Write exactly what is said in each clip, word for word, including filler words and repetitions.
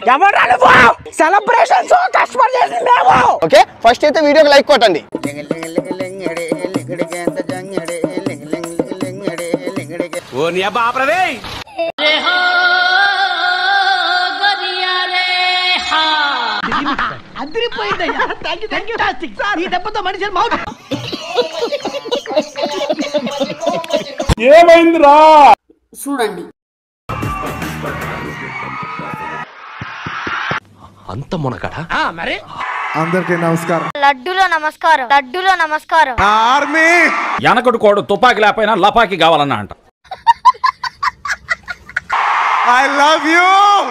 Celebrations customer చేసింది మేము. Okay first అయితే వీడియోకి లైక్ కొట్టండి. ఓ నీ అబ్బా ఆపరదే. అదిరిపోయిందయ్యా. థాంక్యూ థాంక్యూ టాస్టిక్ సార్. ఈ దెబ్బతో మనిషి మౌత్. ఏమైందిరా చూడండి. అంత మునకడా? మరి అందరికీ నమస్కారం. లడ్డులో నమస్కారం. లడ్డులో నమస్కారం. ఆర్మీ ఎనకడు కోడు తుపాకి లేకపోయినా లపాకి కావాలన్నా అంట. I love you.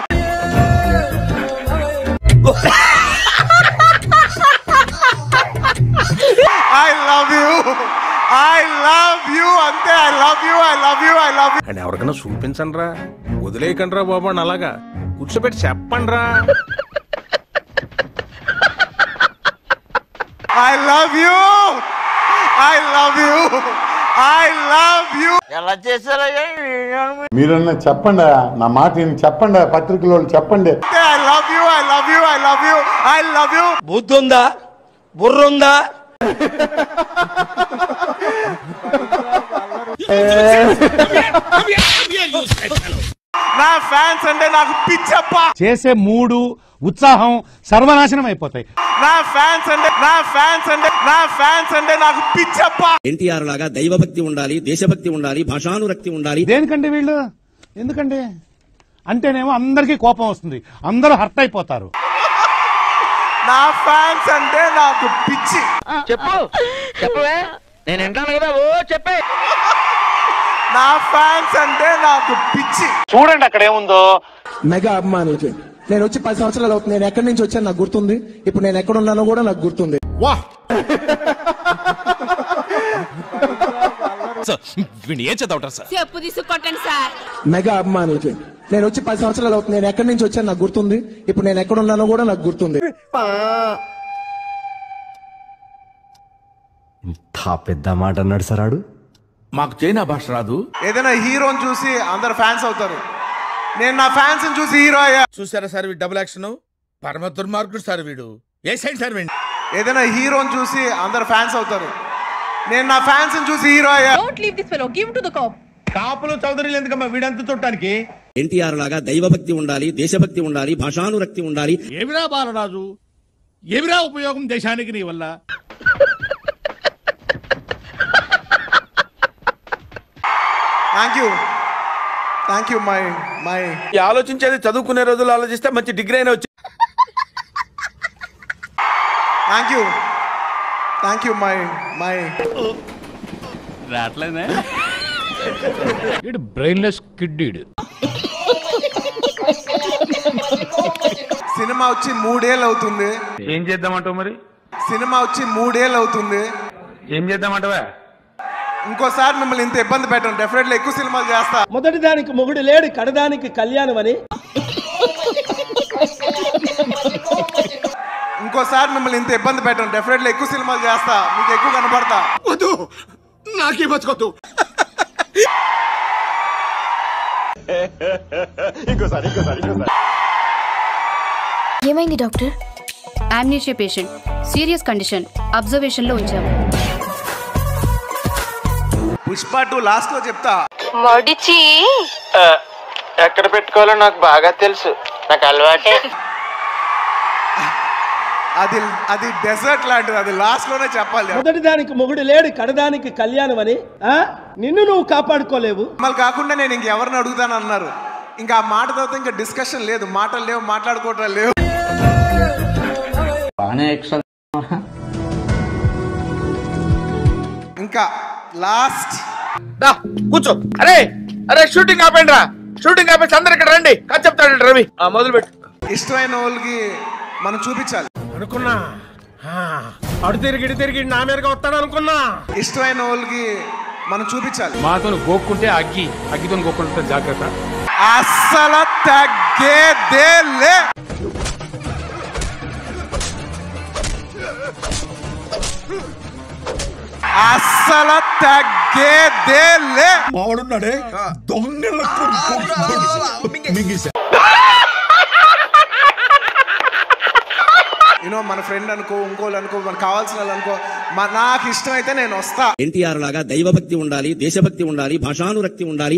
I love you. I love you అంతే. I love you. I love you. I love you. And ఎవరికైనా చూపించండి రా, వదిలేయకండి రా బాబు. అలాగా కూర్చోబెట్టి చెప్పండి రా. I love you. I love you. I love you. ఎలా చేశారా? మీరన్నా చెప్పండి, నా మాట చెప్పండి, పత్రికలో చెప్పండి. I love you. I love you. I love you. I love you. బుద్ధి ఉందా? బుర్ర ఉందా? నా ఫ్యాన్స్ అంటే నాకు పిచ్చప్ప. చేసే మూడు ఉత్సాహం సర్వనాశనం అయిపోతాయి. నా ఫ్యాన్స్ అంటే నా ఫ్యాన్స్ అంటే నా ఫ్యాన్స్ అంటే నాకు పిచ్చప్ప. ఎన్టీఆర్ లాగా దైవభక్తి ఉండాలి, దేశభక్తి ఉండాలి, భాషానురక్తి ఉండాలి. దేనికండి వీళ్ళు? ఎందుకండి అంటేనేమో అందరికీ కోపం వస్తుంది, అందరూ హర్ట్ అయిపోతారు. నా ఫ్యాన్స్ అంటే నాకు పిచ్చి. చెప్పు చెప్పవే, నేను వింటాను కదా. ఓ చెప్పే. నా ఫ్యాన్స్ అంటే నాకు పిచ్చి. చూడండి అక్కడ ఏముందో. మెగా అభిమానులకి నేను వచ్చి పది సంవత్సరాలు అవుతుంది. నేను ఎక్కడి నుంచి వచ్చాను నాకు గుర్తుంది. ఇప్పుడు నేను ఎక్కడ ఉన్నానో కూడా నాకు గుర్తుంది. వా ఏం చదవటారు సార్? చెప్పు తీసుకొట్టండి సార్. మెగా అభిమానులకి నేను వచ్చి పది సంవత్సరాలు అవుతుంది. నేను ఎక్కడి నుంచి వచ్చాను నాకు గుర్తుంది. ఇప్పుడు నేను ఎక్కడ ఉన్నానో కూడా నాకు గుర్తుంది. ఇంత పెద్ద మాట అన్నాడు సార్ ఆడు. మాకు చైనా భాష రాదు. ఏదైనా హీరోని చూసి అందరు ఫ్యాన్స్ అవుతారు. నేను నా ఫ్యాన్స్ చూసి హీరో అయ్యా. చూసారా సార్ వీడు డబుల్ యాక్షన్? పరమ దుర్మార్గుడు సార్ వీడు. ఏ సైడ్ సార్ వీడు? ఏదైనా హీరోని చూసి అందరు ఫ్యాన్స్ అవుతారు. నేను నా ఫ్యాన్స్ చూసి హీరో అయ్యా. Don't leave this fellow, give to the cop. కాపులు చౌదరులు ఎందుకమ్మా వీడంతా చూడటానికి? ఎన్టీఆర్ లాగా దైవభక్తి ఉండాలి, దేశభక్తి ఉండాలి, భాషానురక్తి ఉండాలి. ఏమిరా బాలరాజు, ఏమిరా ఉపయోగం దేశానికి నీ వల్ల? Thank you. Thank you my my ఆలోచించేది చదువుకునే రోజులు ఆలోచిస్తే మంచి డిగ్రీ అయినా వచ్చి. Thank you. Thank you my my రాట్లేనే బ్రెయిన్లెస్ కిడ్. సినిమా వచ్చి మూడేళ్ళు అవుతుంది. ఏం చేద్దామంటావు మరి? సినిమా వచ్చి మూడేళ్ళు అవుతుంది. ఏం చేద్దామంటావా? ఇంకోసారి మిమ్మల్ని ఇంత ఇబ్బంది పెట్టను. డెఫినెట్లీ ఎక్కువ సినిమాలు చేస్తా. మొదటి దానికి మొగుడు లేడు, కడదానికి కళ్యాణం అని. ఇంకోసారి మిమ్మల్ని ఇంత ఇబ్బంది పెట్టను. డెఫినెట్లీ ఎక్కువ సినిమాలు చేస్తా, మీకు ఎక్కువ కనపడతా. వద్దు, నాకే బతుకొద్దు. ఏమైంది doctor? Amnesia patient, serious condition, observation లో ఉంచాము. పుష్ప టూ లాస్ట్ లో చెప్తా. మడిచి ఎక్కడ పెట్టుకోవాలో నాకు బాగా తెలుసు, నాకు అలవాటే. అది అది డెజర్ట్ లాంటిది, అది లాస్ట్ లోనే చెప్పాలి. మొదటి దానికి మొగుడు లేడు, కడదానికి కళ్యాణం అని. నిన్ను నువ్వు కాపాడుకోలేవు. మళ్ళీ కాకుండా నేను ఇంకెవరిని అడుగుతాను అన్నారు. ఇంకా ఆ మాట తర్వాత ఇంకా డిస్కషన్ లేదు, మాటలు లేవు, మాట్లాడుకోవటం లేవు. ఇంకా లాస్ట్ కూర్చో. అరే అరే షూటింగ్ ఆపండి రా, షూటింగ్ ఆపేసి అందరు ఇక్కడ రండి. కథ చెప్తాడు రవి. మొదలు పెట్టు. ఇష్టమైన వాళ్ళకి మనం చూపించాలి అనుకున్నా, అడు తిరిగి ఇటు తిరిగి నా మీదగా వస్తాడు అనుకున్నా. ఇష్టమైన వాళ్ళకి మనం చూపించాలి. మాతో గోక్కుంటే అగ్గి, అగ్గితో గోక్కుంటే జాగ్రత్త. అస్సలు తగ్గేదేలే. అస్సలు తగ్గేదేలే. మావాడున్నాడే దొంగ యూనో మన ఫ్రెండ్ అనుకో, ఇంకోళ్ళు అనుకో, మనకు కావాల్సిన వాళ్ళు అనుకో, నాకు ఇష్టమైతే నేను వస్తా. ఎన్టీఆర్ లాగా దైవభక్తి ఉండాలి, దేశభక్తి ఉండాలి, భాషానురక్తి ఉండాలి.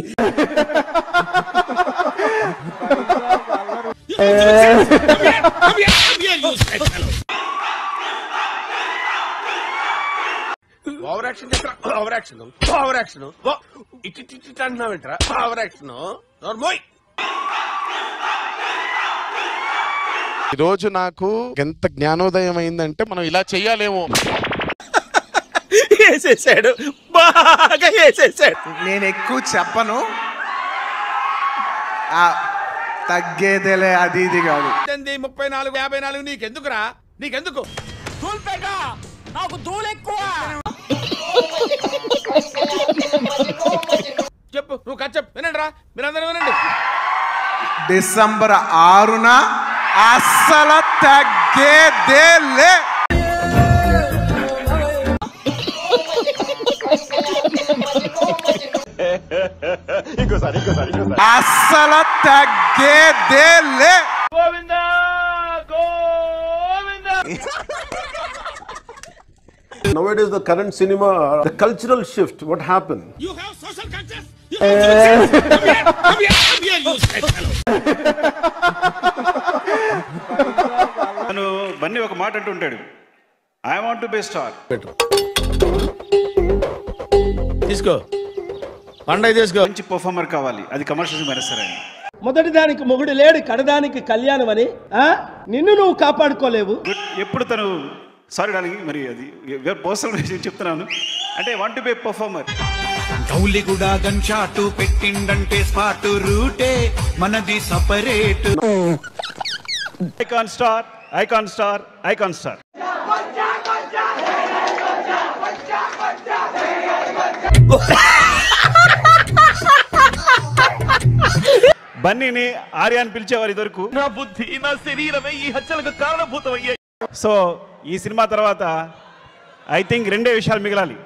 ఓవర్ యాక్షన్ చేస్తా, ఓవర్ యాక్షన్ ఓవర్ యాక్షన్ ఇటు ఇటు అంటున్నావేంట్రా? Over action నోర్మోయ్. ఈ రోజు నాకు ఎంత జ్ఞానోదయం అయిందంటే మనం ఇలా చెయ్యాలేమో. వేసేసాడు, బాగా వేసేసాడు. నేను ఎక్కువ చెప్పను, తగ్గేదేలే, అది ఇది కాదు. ముప్పై నాలుగు యాభై నాలుగు నీకెందుకురా? నీకెందుకు? నాకు ధూళి ఎక్కువ. చెప్పు, నువ్వు కథ చెప్పు, వినండి రా, మీరందరూ వినండి. డిసెంబర్ ఆరున అస్సలు తగ్గేదేలే. అస్సలు తగ్గేదేలే. Govinda Govinda. Nowadays, the current cinema, the cultural shift, what happened? You have social conscience. You have social conscience. Come here, come here, come here, you straight fellow. తను బన్నీ ఒక మాట అంటూ ఉంటాడు, I want to be star. తీసుకో, పండగ తీసుకో. మంచి performer కావాలి, అది కమర్షియల్ మైనస్ సరే. మొదటి దానికి మొగుడు లేడు, కడదానికి కళ్యాణం అని నిన్ను నువ్వు కాపాడుకోలేవు. ఎప్పుడు తను సారీ డార్లింగ్, మరి అది పర్సనల్ విషయం చెప్తున్నాను. అంటే వాంట్ టు బి పర్ఫార్మర్. గౌలి కూడా గన్ షాట్ పెట్టిండంటే స్పాట్ రూటే మనది separate. Icon star, icon star, icon star. బన్నీని ఆర్యాన్ని పిలిచేవారు ఇదివరకు. నా బుద్ధి, నా శరీరమే ఈ హత్యలకు కారణభూతమయ్యాయి. సో ఈ సినిమా తర్వాత ఐ థింక్ రెండే విషయాలు మిగలాలి.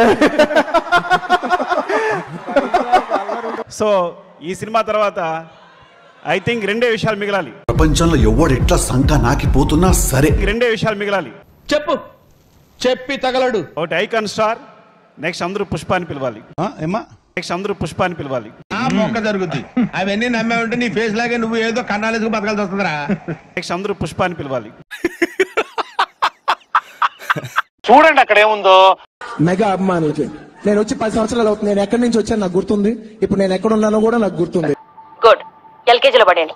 సో ఈ సినిమా తర్వాత ఐ థింక్ రెండే విషయాలు మిగలాలి. ప్రపంచంలో ఎవడు ఎట్లా సంక నాకిపోతున్నా సరే రెండే విషయాలు మిగలాలి. చెప్పు, చెప్పి తగలడు. ఒకటి ఐకాన్ స్టార్, నెక్స్ట్ అందరూ పుష్పాన్ని పిలవాలి. నెక్స్ట్ అందరూ పుష్పాన్ని పిలవాలి. ఆ మొక్క జరుగుద్ది. అవన్నీ నమ్మే ఉంటే నీ ఫేస్ లాగే నువ్వు ఏదో కన్నాలేసుకు బతకాల్సి వస్తుందిరా. నెక్స్ట్ అందరూ పుష్పాన్ని పిలవాలి. చూడండి అక్కడ ఏముందో. మెగా అభిమానులకి నేను వచ్చి పది సంవత్సరాలు అవుతుంది. నేను ఎక్కడి నుంచి వచ్చాను నాకు గుర్తుంది. ఇప్పుడు నేను ఎక్కడ ఉన్నానో కూడా నాకు గుర్తుంది. గుడ్, ఎల్కేజీలో పడండి.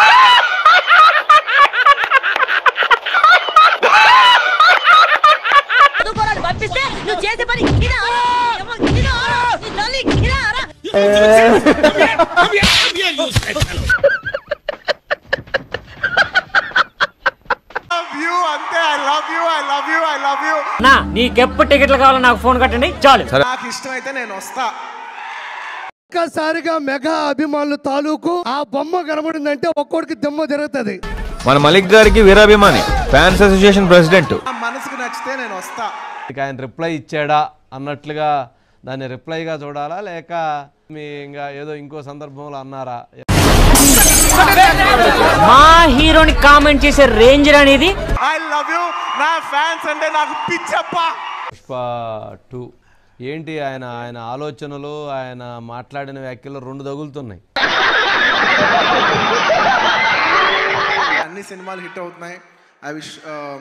పంపిస్తే నువ్వు చేసే పని నీకెప్పుడు టికెట్లు కావాలో నాకు ఫోన్ కట్టండి చాలు. నాకు ఇష్టమైతే నేను వస్తా. ఒక్కసారిగా మెగా అభిమానులు తాలూకు ఆ బొమ్మ కనబడిందంటే ఒక్కొక్కడికి దెమ్మ జరుగుతుంది. మన మలిక్ గారికి వీరాభిమాని, ఫ్యాన్స్ అసోసియేషన్ ప్రెసిడెంట్. మనసుకు నచ్చితే నేను వస్తా. ఆయన రిప్లై ఇచ్చాడా అన్నట్లుగా దాన్ని రిప్లైగా చూడాలా, లేక మీ ఇంకా ఏదో ఇంకో సందర్భంలో అన్నారా? మా హీరోని కామెంట్ చేసే రేంజ్ అనేది. ఐ లవ్ యు, నా ఫ్యాన్స్ అంటే నాకు పిచ్చప్పా. పుష్ప టూ ఏంటి, ఆయన ఆయన ఆలోచనలు, ఆయన మాట్లాడిన వ్యాఖ్యలు రెండు తగులుతున్నాయి. అన్ని సినిమాలు హిట్ అవుతున్నాయి. ఐ విష్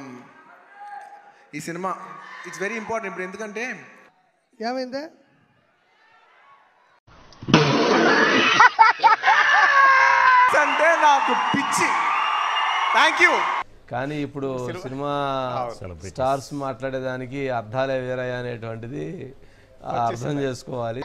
ఈ సినిమా ఇట్స్ వెరీ ఇంపార్టెంట్. ఇప్పుడు ఎందుకంటే ఏమైందే అంటే నాకు పిచ్చి. Thank you. కానీ ఇప్పుడు సినిమా స్టార్స్ మాట్లాడేదానికి అర్థాలే వేరయ్య అనేటువంటిది అర్థం చేసుకోవాలి.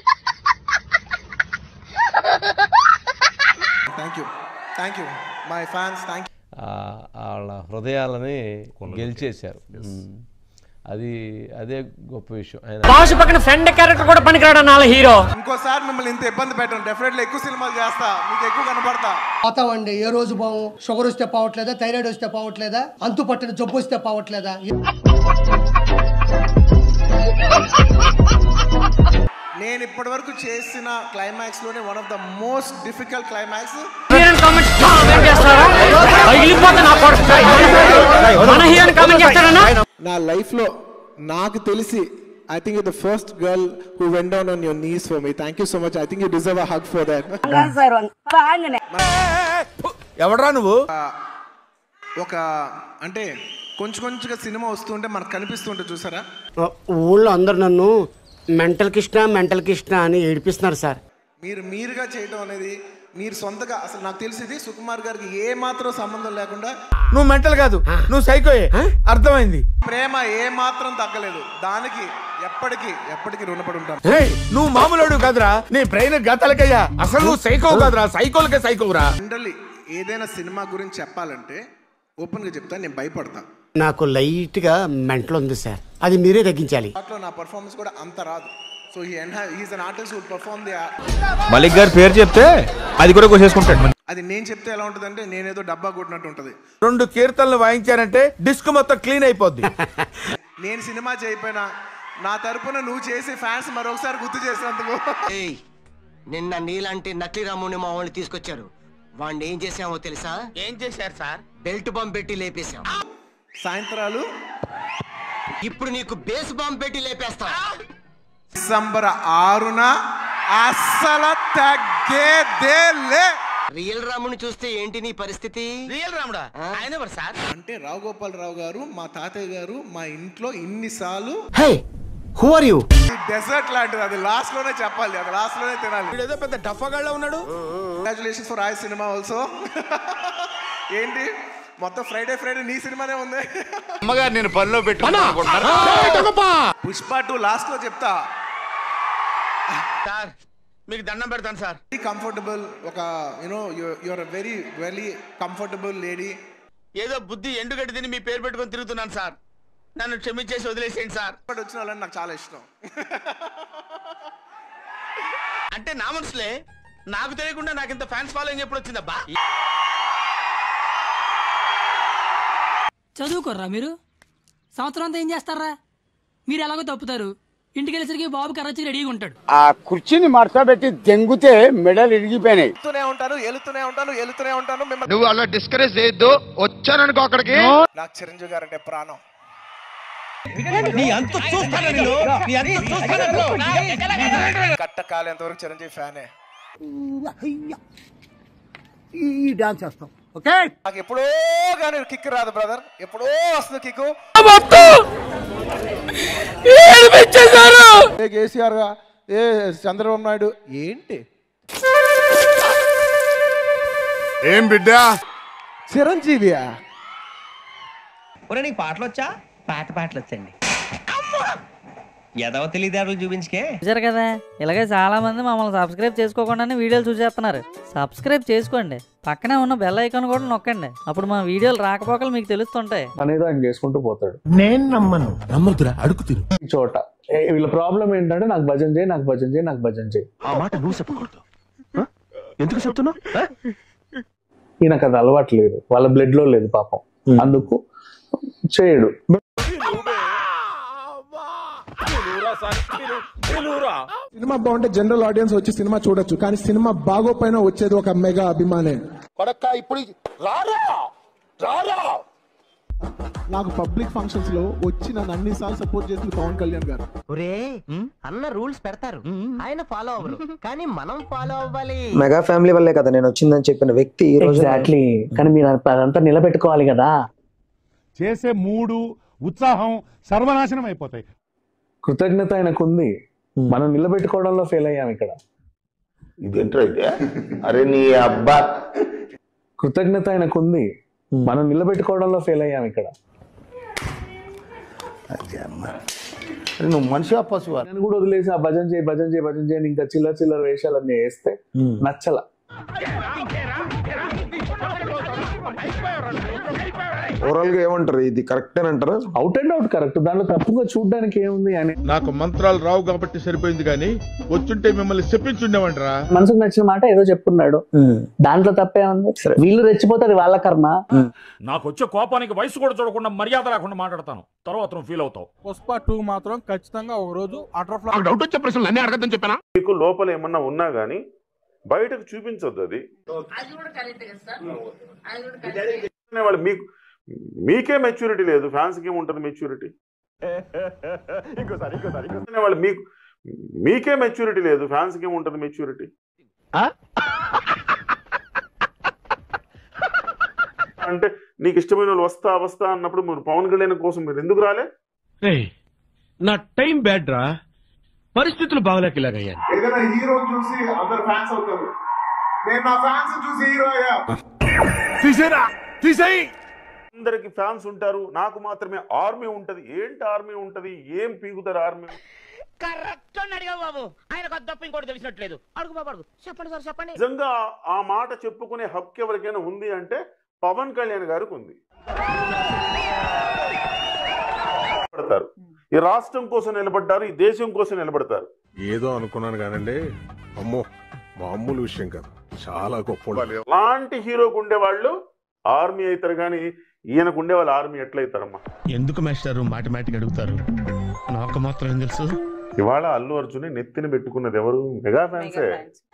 Thank you, thank you my fans. Thank you. వాళ్ళ హృదయాలని గెలిచేశారు. అది అదే గొప్ప విషయం. బాసు పక్కన ఫ్రెండ్ క్యారెక్టర్ కూడా పనికిరాడు నాల హీరో. ఇంకోసారి మిమ్మల్ని ఇంత ఇబ్బంది పెట్టను. డెఫినెట్లీ ఎక్కువ సినిమాలు చేస్తా, మీకు ఎక్కువ కనపడతా. పోతామండి. ఏ రోజు బావు షుగర్ వస్తే పోవట్లేదా, థైరాయిడ్ వస్తే పోవట్లేదా, అంతు పట్టిన జబ్బు వస్తే పోవట్లేదా? నేను ఇప్పటి వరకు చేసిన క్లైమాక్స్ లోనే one of the most difficult climax. నా లైఫ్ లో నాకు తెలిసి I think you're the first girl who went down on your knees for me. Thank you so much. I think you deserve a hug for that. ఎవడరా నువ్వు? ఒక అంటే కొంచెం కొంచెంగా సినిమా వస్తుంటే మనకు కనిపిస్తుంటే చూసారా, ఊళ్ళో అందరు నన్ను మెంటల్ కృష్ణ మెంటల్ కృష్ణ అని ఏడిపిస్తున్నారు సార్. మీరు మీరుగా చేయడం అనేది, మీరు సొంతగా, అసలు నాకు తెలిసింది సుకుమార్ గారికి ఏ మాత్రం సంబంధం లేకుండా. నువ్వు మెంటల్ కాదు, నువ్వు సైకోయే, అర్థమైంది. ప్రేమ ఏ మాత్రం తగ్గలేదు, దానికి ఎప్పటికీ ఎప్పటికీ రుణపడి ఉంటాను. నువ్వు మామూలు కాదురా, నీ బ్రెయిన్ గతలకయ్యా, అసలు నువ్వు సైకో కాదురా, సైకోలకే సైకోరా. జనరల్లీ ఏదైనా సినిమా గురించి చెప్పాలంటే ఓపెన్ గా చెప్తా, నేను భయపడతా. నాకు లైట్ గా మెంటల్ ఉంది సార్, అది మీరే తగ్గించాలి. దాంట్లో నా పర్ఫార్మెన్స్ కూడా అంత రాదు. So he is an artist who perform the. Malik గారి పేరు చెప్తే అది కూడా కోసేసుకుంటాడు. అది నేను చెప్తే ఎలా ఉంటుంది అంటే నేనేదో డబ్బా కొట్టినట్టు ఉంటుంది. రెండు కీర్తనలు వాయించారంటే డిస్క్ మొత్తం క్లీన్ అయిపోద్ది. నేను సినిమా చేయకపోయినా నా తరపున నువ్వు చేసి ఫ్యాన్స్ మరొకసారి గుర్తు చేసినందుకు. నిన్న నీలాంటి నకిలీ రాముని మా వాళ్ళు తీసుకొచ్చారు, వాడిని ఏం చేసామో తెలుసా? ఏం చేశారు సార్? బెల్ట్ బాంబ్ పెట్టి లేపేశాం. సాయంత్రాలు ఇప్పుడు నీకు బేస్ బాంబ్ పెట్టి లేపేస్తా. డిసెంబర్ ఆరున అస్సలు తగ్గేదేలే. రియల్ రాముని చూస్తే ఏంటి నీ పరిస్థితి? రియల్ రాముడా? ఆయన ఎవరు సార్? అంటే రావు గోపాలరావు గారు, మా తాతయ్య గారు మా ఇంట్లో ఇన్నిసార్లు. Hey who are you? Dessert లాంటిది, అది లాస్ట్ లోనే చెప్పాలి, అది లాస్ట్ లోనే తినాలి. ఏదో పెద్ద డఫాగాళ్ళ ఉన్నాడు. Congratulations for I cinema also. ఏంటి మొత్తం ఫ్రైడే ఫ్రైడే నీ సినిమానే ఉంది. అమ్మగారు నేను పనిలో పెట్టుకున్నా. పుష్ప టూ లాస్ట్ లో చెప్తా సార్, మీకు దండం పెడతాను సార్. కంఫర్టబుల్, ఒక you know your uh very very comfortable lady. ఏదో బుద్ధి ఎండుగడ్డి తిని మీ పేరు పెట్టుకొని తిరుగుతున్నాను సార్, నన్ను క్షమించేసి వదిలేసేయండి సార్. ఇప్పుడు వచ్చిన వాళ్ళని నాకు చాలా ఇష్టం. అంటే నా మనసులే, నాకు తెలియకుండా నాకు ఇంత ఫ్యాన్స్ ఫాలోయింగ్ ఎప్పుడు వచ్చిందబ్బా? చదువుకోర్రా మీరు, సంవత్సరం అంతా ఏం చేస్తారా? మీరు ఎలాగో తప్పుతారు, ఇంటికి వెళ్ళేసరికి బాబు కర్రచ్చి రెడీగా ఉంటాడు. ఆ కుర్చీని మడతబెట్టి దెంగుతే మెడలు ఇరిగిపోయినాయి. ఎలుతూనే ఉంటాను ఎలుతూనే ఉంటాను ఎలుతూనే ఉంటాను. నువ్వు అలా డిస్కరేజ్ చేయొద్దు, వచ్చాననుకో అక్కడికి. నాకు చిరంజీవి గారు అంటే ప్రాణం. కట్ట కాలేంత వరకు చిరంజీవి ఫ్యానే. ఈ డాన్స్ చేస్తాం, ఓకే? నాకు ఎప్పుడో కానీ కిక్ రాదు బ్రదర్, ఎప్పుడో వస్తుంది కిక్. ఏ కేసీఆర్ గా, ఏ చంద్రబాబు నాయుడు, ఏంటి ఏం బిడ్డా చిరంజీవియా? ఒరే నీకు పాటలు వచ్చా? పాత పాటలు వచ్చండి. ఎదవ తెలియదారులు చూపించుకే. చూసారు కదా, ఇలాగే చాలా మంది మమ్మల్ని సబ్స్క్రైబ్ చేసుకోకుండానే వీడియోలు చూసేస్తున్నారు. సబ్స్క్రైబ్ చేసుకోండి, పక్కనే ఉన్న బెల్ ఐకాన్ కూడా నొక్కండి, అప్పుడు మా వీడియోలు రాకపోకలు మీకు తెలుస్తుంటాయి. అనేది ఆయన చేసుకుంటూ పోతాడు. నేను నమ్మను. నమ్మకురా, అడుగుతుంది ఈ చోట. వీళ్ళ ప్రాబ్లం ఏంటంటే నాకు భజన చేయి, నాకు భజన చేయి, నాకు భజన చేయి. ఆ మాట నువ్వు చెప్పకూడదు. ఎందుకు చెప్తున్నావు? ఈయనకు అది అలవాటు లేదు, వాళ్ళ బ్లడ్ లో లేదు పాపం, అందుకు చేయడు. సినిమా బాగుంటే జనరల్ ఆడియన్స్ వచ్చి సినిమా చూడొచ్చు, కానీ సినిమా బాగోపోయినా వచ్చేది ఒక మెగా అభిమానే. ఇప్పుడు నాకు పబ్లిక్ ఫంక్షన్స్ లో వచ్చి నన్ను అన్ని సార్లు సపోర్ట్ చేసింది పవన్ కళ్యాణ్ గారు. ఒరే అన్న రూల్స్ పెడతారు, ఆయన ఫాలో అవ్వరు, కానీ మనం ఫాలో అవ్వాలి. మెగా ఫ్యామిలీ వల్లే కదా నేను వచ్చిందని చెప్పిన వ్యక్తి ఈ రోజు. ఎగ్జాక్ట్లీ, కానీ మీరు అదంతా నిలబెట్టుకోవాలి కదా. చేసే మూడు ఉత్సాహం సర్వనాశనం అయిపోతాయి. కృతజ్ఞత ఆయనకు ఉంది, మనం నిలబెట్టుకోవడంలో ఫెయిల్ అయ్యాం ఇక్కడ. ఇదేంటైతే అరే నీ అబ్బా. కృతజ్ఞత ఆయనకు ఉంది, మనం నిలబెట్టుకోవడంలో ఫెయిల్ అయ్యాం ఇక్కడ. నువ్వు మనిషి పశువు. నేను కూడా వదిలేసి ఆ భజన చేయి భజన చేయి భజన చేయి ఇంకా చిల్లర చిల్లర వేషాలన్నీ వేస్తే నచ్చల. ఓవరాల్ గా ఏమంటారు, ఇది కరెక్ట్ అని అంటారు? అవుట్ అండ్ అవుట్ కరెక్ట్, దాంట్లో తప్పుగా చూడడానికి ఏముంది అని. నాకు మంత్రాలు రావు కాబట్టి సరిపోయింది, కానీ వచ్చుంటే మిమ్మల్ని చెప్పించుండేవంటరా. మనసుకు నచ్చిన మాట ఏదో చెప్పున్నాడు, దాంట్లో తప్పే ఉంది. వీళ్ళు రెచ్చిపోతారు, వాళ్ళ కర్మ. నాకు వచ్చే కోపానికి వయసు కూడా చూడకుండా మర్యాద లేకుండా మాట్లాడతాను, తర్వాత నువ్వు ఫీల్ అవుతావు. పుష్ప టూ మాత్రం ఖచ్చితంగా ఒక రోజు అటర్ డౌట్ వచ్చే ప్రశ్నలు అన్ని అడగద్దని చెప్పానా? మీకు లోపల ఏమన్నా ఉన్నా గానీ బయటకు చూపించొద్దు. అది మీకు మీకే మెచ్యూరిటీ లేదు, ఫ్యాన్స్కి ఏముంటుంది మెచ్యూరిటీ? ఇంకోసారి ఇంకోసారి వాళ్ళు మీకు మీకే మెచ్యూరిటీ లేదు, ఫ్యాన్స్కి ఏముంటుంది మెచ్యూరిటీ? అంటే నీకు ఇష్టమైన వాళ్ళు వస్తా వస్తా అన్నప్పుడు మీరు పవన్ కళ్యాణ్ కోసం మీరు ఎందుకు రాలే? నా టైం బ్యాడ్ రా, పరిస్థితులు బాగలేక ఇలాగయ్యా. ఏదైనా హీరో చూసి అందరు ఫ్యాన్స్ అవుతారు, నేను నా ఫ్యాన్స్ చూసి హీరో అయ్యా. తీసేరా తీసేయి. అందరికి ఫ్యాన్స్ ఉంటారు, నాకు మాత్రమే ఆర్మీ ఉంటది. ఏంటి ఆర్మీ ఉంటది? ఏం పీకుతారు ఆర్మీ? కరెక్ట్ అడిగా బాబు, ఆయన తప్ప ఇంకోటి తెలిసినట్లేదు. అడుగు బాబు అడుగు, చెప్పండి సార్ చెప్పండి. నిజంగా ఆ మాట చెప్పుకునే హక్కు ఎవరికైనా ఉంది అంటే పవన్ కళ్యాణ్ గారికి ఉంది. పడతారు, ఈ రాష్ట్రం కోసం నిలబడ్డారు, ఈ దేశం కోసం నిలబడతారు. ఏదో అనుకున్నాను కానండి, అమ్మో మామూలు విషయం కాదు, చాలా గొప్ప. అలాంటి హీరోకు ఉండే వాళ్ళు ఆర్మీ అవుతారు, కానీ ఈయనకు ఉండే వాళ్ళు ఆర్మీ ఎట్లయితారమ్మా? ఎందుకు మాస్టారు మాటిమాటికి అడుగుతారు? నాకు మాత్రం ఏం తెలుసు. ఇవాళ అల్లు అర్జున్ నెత్తిన పెట్టుకున్నది ఎవరు? మెగా ఫ్యాన్సే.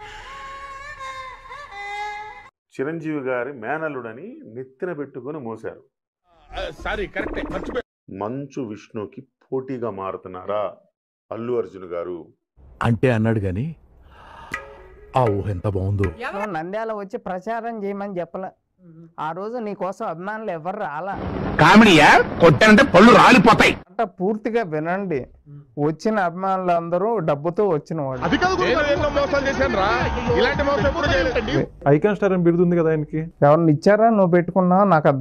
చిరంజీవి గారి మేనల్లుడని నెత్తిన పెట్టుకుని మోసారు. Sorry correct. మంచు విష్ణుకి పోటీగా మారుతున్నారా అల్లు అర్జున్ గారు? అంటే అన్నాడు గాని ఆ ఊహ ఎంత బాగుందో. నంద్యాల వచ్చి ప్రచారం చేయమని చెప్పలే, ఆ రోజు నీ కోసం అభిమానులు ఎవరు రాలా. కామెడీయా? కొట్టానంటే పళ్ళు రాలిపోతాయి. అంటే పూర్తిగా వినండి, వచ్చిన అభిమానులు అందరూ డబ్బుతో వచ్చిన వాళ్ళు. ఇలాంటి మోసం ఎప్పుడు చేయలేదండి. ఐకాన్ స్టార్ అని బిరుదుంది కదా ఆయనకి, ఎవరిని ఇచ్చారా నువ్వు పెట్టుకున్నావు నాకు